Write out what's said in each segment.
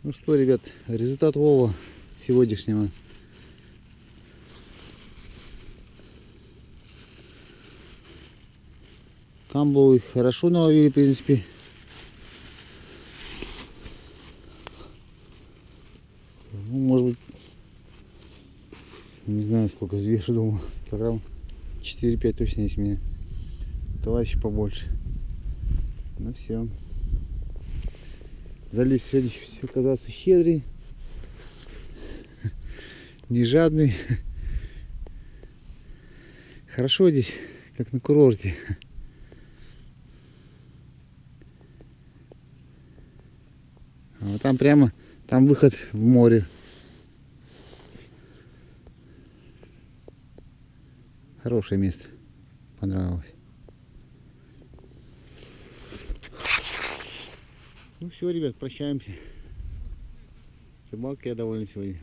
Ну что, ребят, результат улова сегодняшнего. Камбулы хорошо наловили, в принципе. Ну, может быть, не знаю, сколько взвешу, думаю, килограмм 4-5 точно есть у меня. Товарищи побольше. Ну все. Залив сегодня все оказался щедрый, не жадный. Хорошо здесь, как на курорте. А вот там прямо, там выход в море. Хорошее место, понравилось. Ну все, ребят, прощаемся. Рыбалкой я доволен сегодня.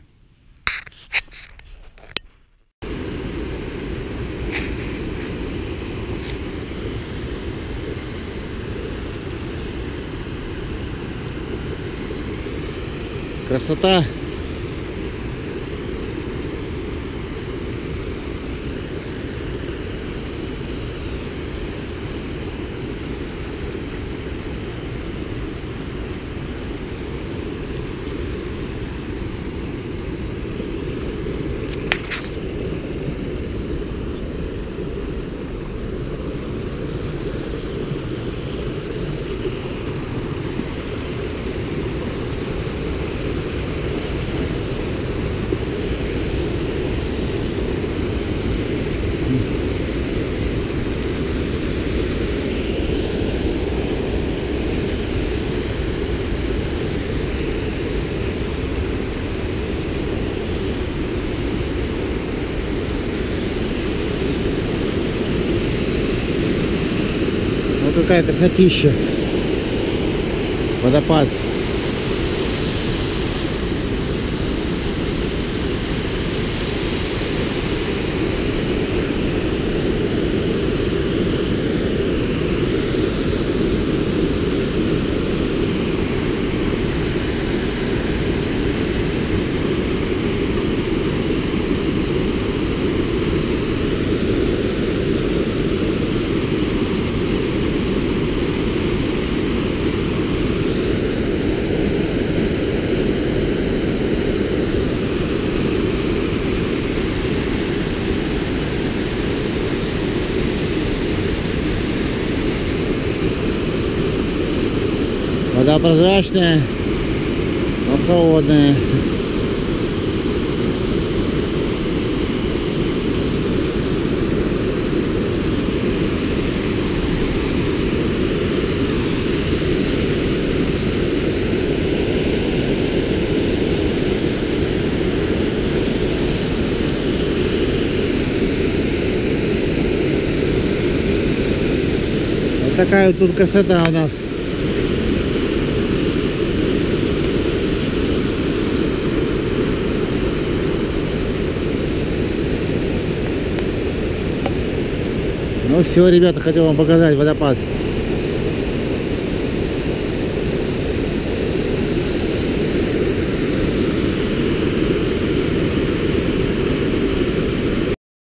Красота. Вот какая красотища. Водопад. Вода прозрачная, но холодная. Вот такая вот тут красота у нас. Ну все, ребята, хотел вам показать водопад.